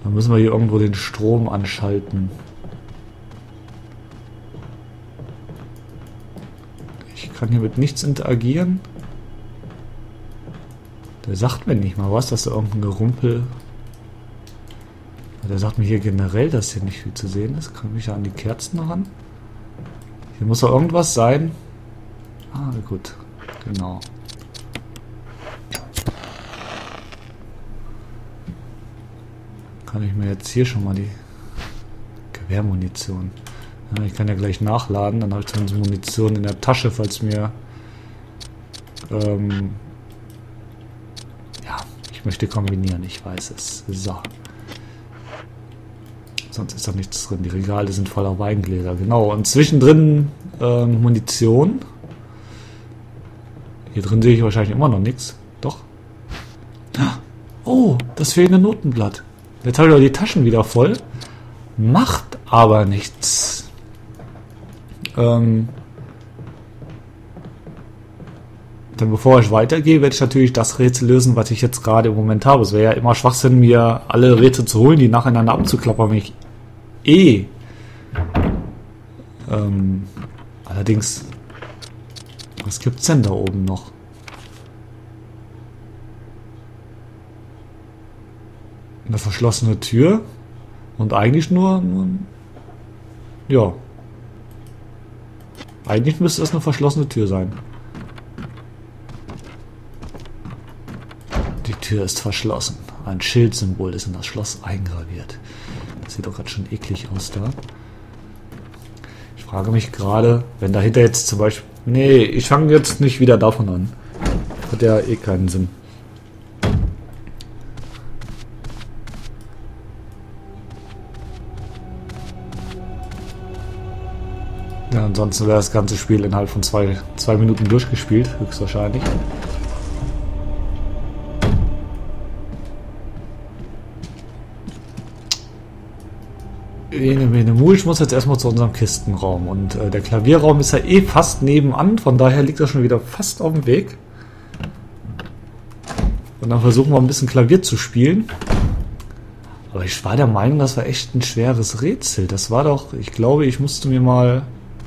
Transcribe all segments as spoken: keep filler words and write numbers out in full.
Dann müssen wir hier irgendwo den Strom anschalten. Ich kann hier mit nichts interagieren. Der sagt mir nicht mal was, dass da irgendein Gerumpel... Der sagt mir hier generell, dass hier nicht viel zu sehen ist. Kann ich ja an die Kerzen ran. Hier muss doch irgendwas sein. Ah, gut. Genau. Kann ich mir jetzt hier schon mal die Gewehrmunition... Ja, ich kann ja gleich nachladen, dann habe ich zumindest Munition in der Tasche, falls mir... Ähm, ja, ich möchte kombinieren, ich weiß es. So. Sonst ist da nichts drin. Die Regale sind voller Weingläser. Genau. Und zwischendrin ähm, Munition. Hier drin sehe ich wahrscheinlich immer noch nichts. Doch. Oh, das fehlende Notenblatt. Jetzt habe ich aber die Taschen wieder voll. Macht aber nichts. Ähm. Dann bevor ich weitergehe, werde ich natürlich das Rätsel lösen, was ich jetzt gerade im Moment habe. Es wäre ja immer Schwachsinn, mir alle Rätsel zu holen, die nacheinander abzuklappern, wenn ich eh. Ähm, allerdings, was gibt's denn da oben noch? Eine verschlossene Tür und eigentlich nur, nur ja. Eigentlich müsste das eine verschlossene Tür sein. Die Tür ist verschlossen. Ein Schildsymbol ist in das Schloss eingraviert. Das sieht doch gerade schon eklig aus da. Ich frage mich gerade, wenn dahinter jetzt zum Beispiel... Nee, ich fange jetzt nicht wieder davon an. Hat ja eh keinen Sinn. Ja, ansonsten wäre das ganze Spiel innerhalb von zwei, zwei Minuten durchgespielt, höchstwahrscheinlich. Ich muss jetzt erstmal zu unserem Kistenraum und äh, der Klavierraum ist ja eh fast nebenan, von daher liegt er schon wieder fast auf dem Weg. Und dann versuchen wir ein bisschen Klavier zu spielen. Aber ich war der Meinung, das war echt ein schweres Rätsel. Das war doch, ich glaube, ich musste mir mal...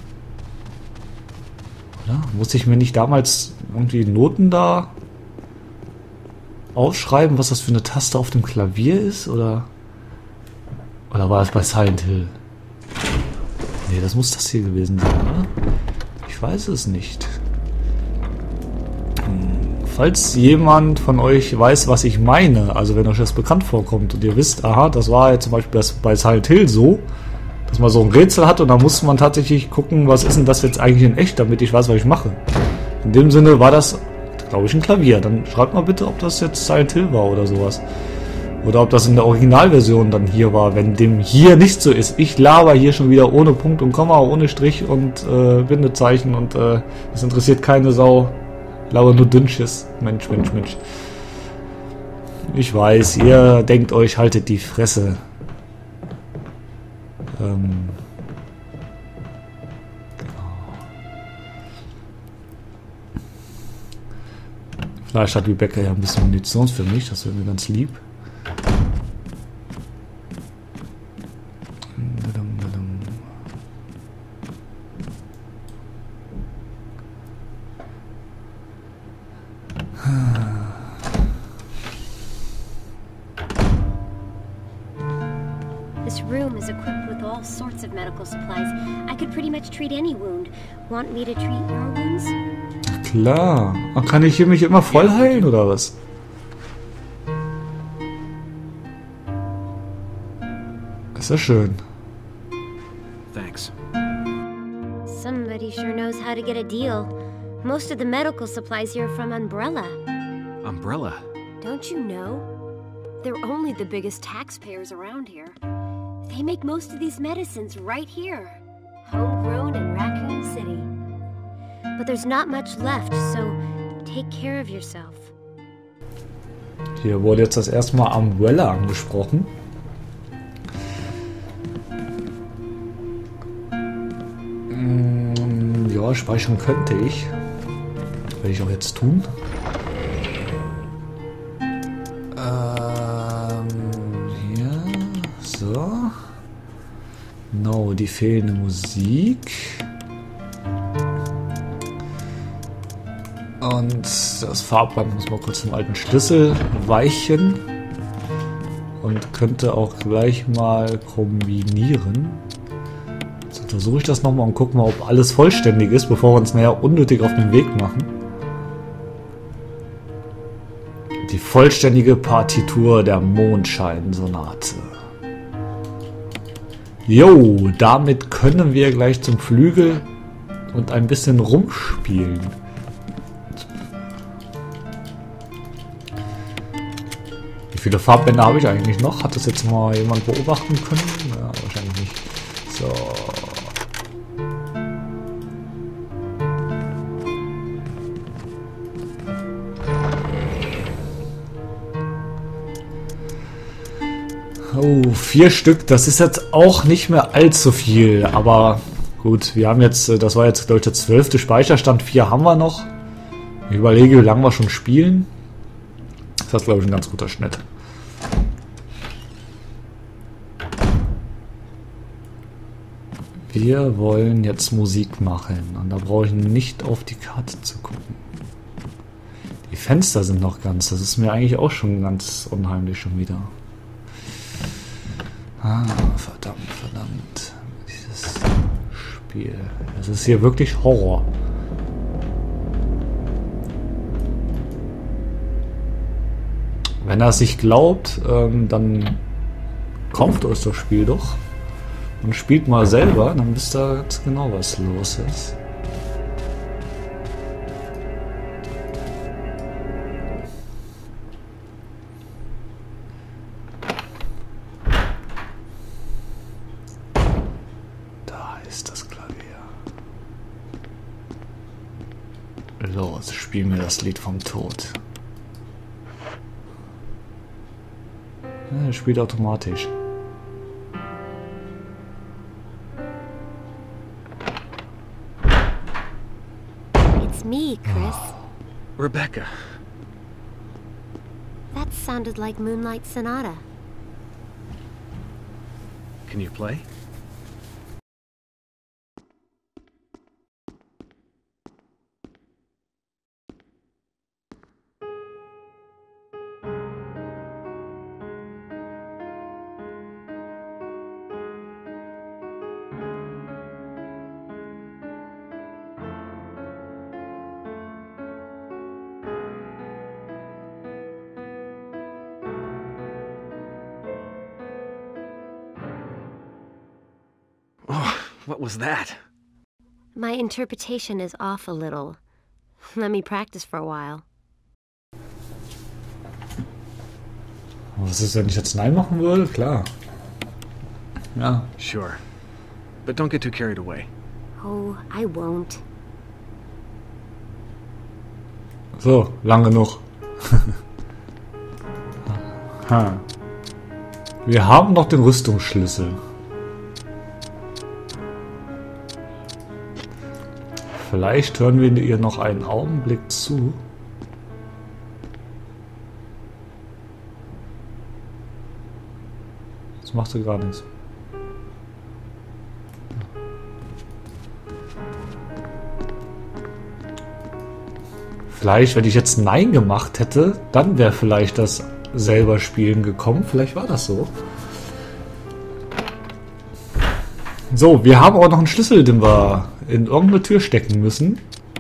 Oder? Musste ich mir nicht damals irgendwie Noten da aufschreiben, was das für eine Taste auf dem Klavier ist? Oder... Oder war es bei Silent Hill? Nee, das muss das hier gewesen sein, oder? Ich weiß es nicht. Hm, falls jemand von euch weiß, was ich meine, also wenn euch das bekannt vorkommt und ihr wisst, aha, das war jetzt zum Beispiel bei Silent Hill so, dass man so ein Rätsel hat und da muss man tatsächlich gucken, was ist denn das jetzt eigentlich in echt, damit ich weiß, was ich mache. In dem Sinne war das, glaube ich, ein Klavier. Dann schreibt mal bitte, ob das jetzt Silent Hill war oder sowas. Oder ob das in der Originalversion dann hier war, wenn dem hier nicht so ist. Ich laber hier schon wieder ohne Punkt und Komma, ohne Strich und äh, Bindezeichen und äh, das interessiert keine Sau. Laber nur Dünnschiss. Mensch, Mensch, Mensch. Ich weiß, ihr denkt euch, haltet die Fresse. Ähm... Vielleicht hat Rebecca ja ein bisschen Munition für mich, das wäre mir ganz lieb. This room is equipped with all sorts of medical supplies. I could pretty much treat any wound. Want me to treat your wounds? Klar. Kann ich hier mich immer voll heilen, oder was? Ist ja schön. Thanks. Somebody sure knows how to get a deal. Most of the medical supplies here are from Umbrella. Umbrella? Don't you know? They're only the biggest taxpayers around here. They make most of these medicines right here. Homegrown in Raccoon City. But there's not much left, so take care of yourself. Hier wurde jetzt das erste Mal Umbrella angesprochen. Mm, ja, speichern könnte ich. Werde ich auch jetzt tun. Ähm, hier. So. No, die fehlende Musik. Und das Farbband muss mal kurz zum alten Schlüssel weichen. Und könnte auch gleich mal kombinieren. Jetzt untersuche ich das nochmal und gucke mal, ob alles vollständig ist, bevor wir uns nachher unnötig auf den Weg machen. Die vollständige Partitur der Mondschein-Sonate. Jo, damit können wir gleich zum Flügel und ein bisschen rumspielen. Wie viele Farbbänder habe ich eigentlich noch? Hat das jetzt mal jemand beobachten können? Ja, wahrscheinlich nicht. So. Oh, vier Stück, das ist jetzt auch nicht mehr allzu viel, aber gut, wir haben jetzt, das war jetzt, glaube ich, der zwölfte Speicherstand, vier haben wir noch. Ich überlege, wie lange wir schon spielen. Das ist, glaube ich, ein ganz guter Schnitt. Wir wollen jetzt Musik machen und da brauche ich nicht auf die Karte zu gucken. Die Fenster sind noch ganz, das ist mir eigentlich auch schon ganz unheimlich schon wieder. Ah, verdammt, verdammt. Dieses Spiel. Das ist hier wirklich Horror. Wenn er es sich glaubt, ähm, dann kauft euch das Spiel doch und spielt mal selber, dann wisst ihr ganz genau, was los ist. Da ist das Klavier. Los, spiel mir das Lied vom Tod. Ja, er spielt automatisch. It's me, Chris. Rebecca. That sounded like Moonlight Sonata. Can you play? Oh, what was that? My interpretation is off a little. Let me practice for a while. Was ist, wenn ich jetzt Nein machen würde? Klar. Ja. Sure. But don't get too carried away. Oh, I won't. So, lang genug. Ha. Wir haben noch den Rüstungsschlüssel. Vielleicht hören wir ihr noch einen Augenblick zu. Das macht sie gar nichts. Vielleicht, wenn ich jetzt Nein gemacht hätte, dann wäre vielleicht das selber Spielen gekommen. Vielleicht war das so. So, wir haben auch noch einen Schlüssel, den wir in irgendeine Tür stecken müssen.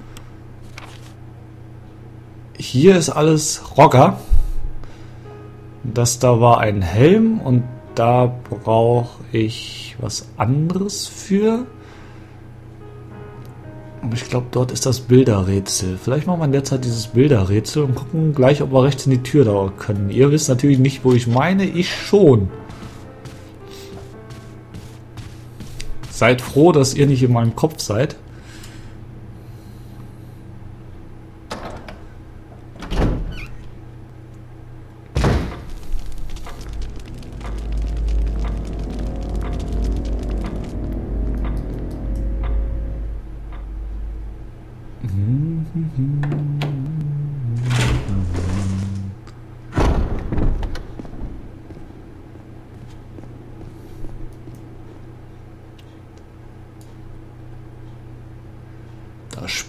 Hier ist alles Rocker. Das da war ein Helm und da brauche ich was anderes für. Und ich glaube, dort ist das Bilderrätsel. Vielleicht machen wir in der Zeit dieses Bilderrätsel und gucken gleich, ob wir rechts in die Tür da können. Ihr wisst natürlich nicht, wo ich meine. Ich schon. Seid froh, dass ihr nicht in meinem Kopf seid.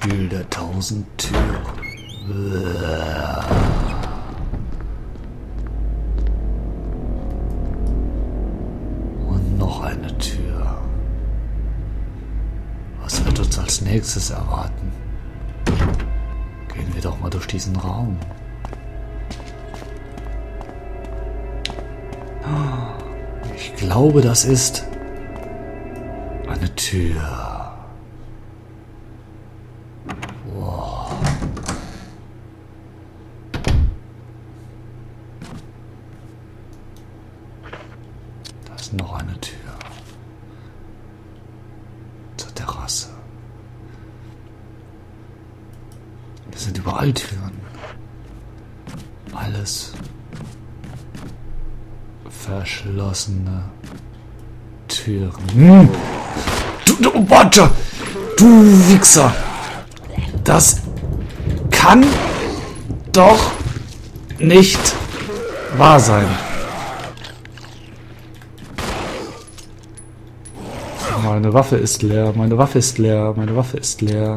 Spiel der tausend Türen. Und noch eine Tür. Was wird uns als nächstes erwarten? Gehen wir doch mal durch diesen Raum. Ich glaube, das ist eine Tür. Wow. Da ist noch eine Tür. Zur Terrasse. Es sind überall Türen. Alles verschlossene Türen. Hm. Du, du, Roger! Du Wichser! Das kann doch nicht wahr sein. Meine Waffe ist leer, meine Waffe ist leer, meine Waffe ist leer.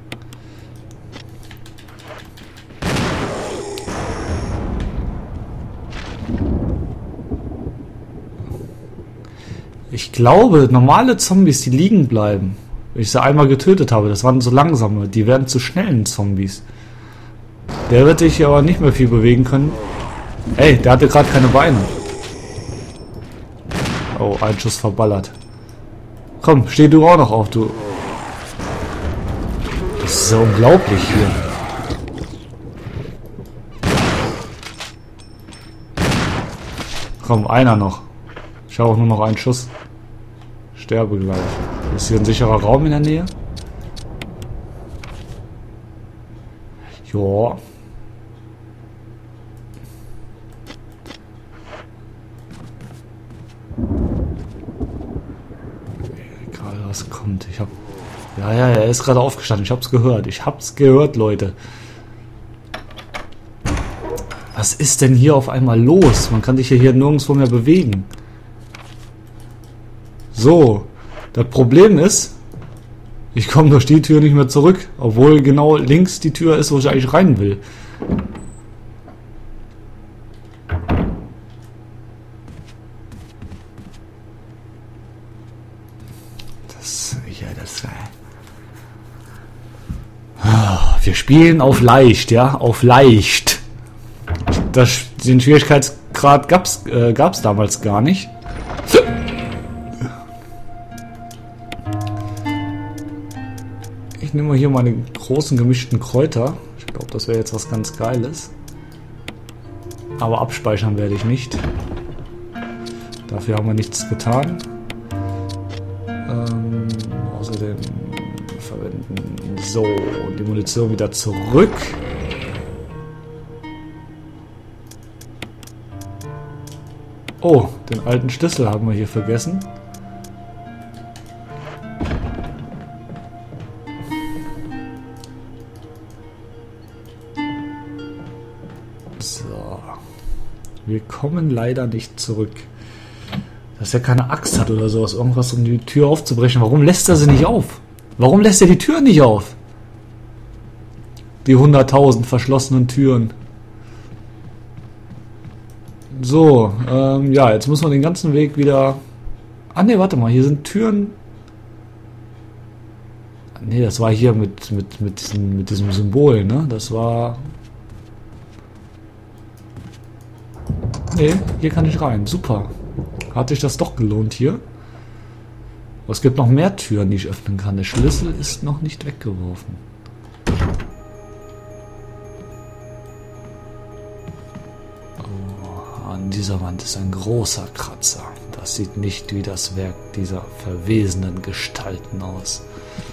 Ich glaube, normale Zombies, die liegen bleiben. Wenn ich sie einmal getötet habe, das waren so langsame, die werden zu schnellen Zombies. Der wird dich aber nicht mehr viel bewegen können. Ey, der hatte gerade keine Beine. Oh, ein Schuss verballert. Komm, steh du auch noch auf, du. Das ist so unglaublich hier. Komm, einer noch. Ich habe auch nur noch einen Schuss. Sterbe gleich. Ist hier ein sicherer Raum in der Nähe? Ja. Egal was kommt. Ich hab. Ja, ja, er ist gerade aufgestanden. Ich hab's gehört. Ich hab's gehört, Leute. Was ist denn hier auf einmal los? Man kann sich hier nirgendwo mehr bewegen. So, das Problem ist, ich komme durch die Tür nicht mehr zurück, obwohl genau links die Tür ist, wo ich eigentlich rein will. Das, ja, das war... Wir spielen auf leicht, ja, auf leicht. Das, den Schwierigkeitsgrad gab's, äh, gab's damals gar nicht. Ich nehme mal hier meine großen gemischten Kräuter. Ich glaube, das wäre jetzt was ganz Geiles. Aber abspeichern werde ich nicht. Dafür haben wir nichts getan. Ähm, außerdem verwenden. So, die Munition wieder zurück. Oh, den alten Schlüssel haben wir hier vergessen. So. Wir kommen leider nicht zurück. Dass er keine Axt hat oder sowas, irgendwas, um die Tür aufzubrechen. Warum lässt er sie nicht auf? Warum lässt er die Tür nicht auf? Die hunderttausend verschlossenen Türen. So, ähm, ja, jetzt muss man den ganzen Weg wieder... Ah ne, warte mal, hier sind Türen... Ne, das war hier mit, mit, mit, diesem, mit diesem Symbol, ne? Das war... Ne, hier kann ich rein. Super. Hat sich das doch gelohnt hier. Aber es gibt noch mehr Türen, die ich öffnen kann. Der Schlüssel ist noch nicht weggeworfen. Oh, an dieser Wand ist ein großer Kratzer. Das sieht nicht wie das Werk dieser verwesenden Gestalten aus.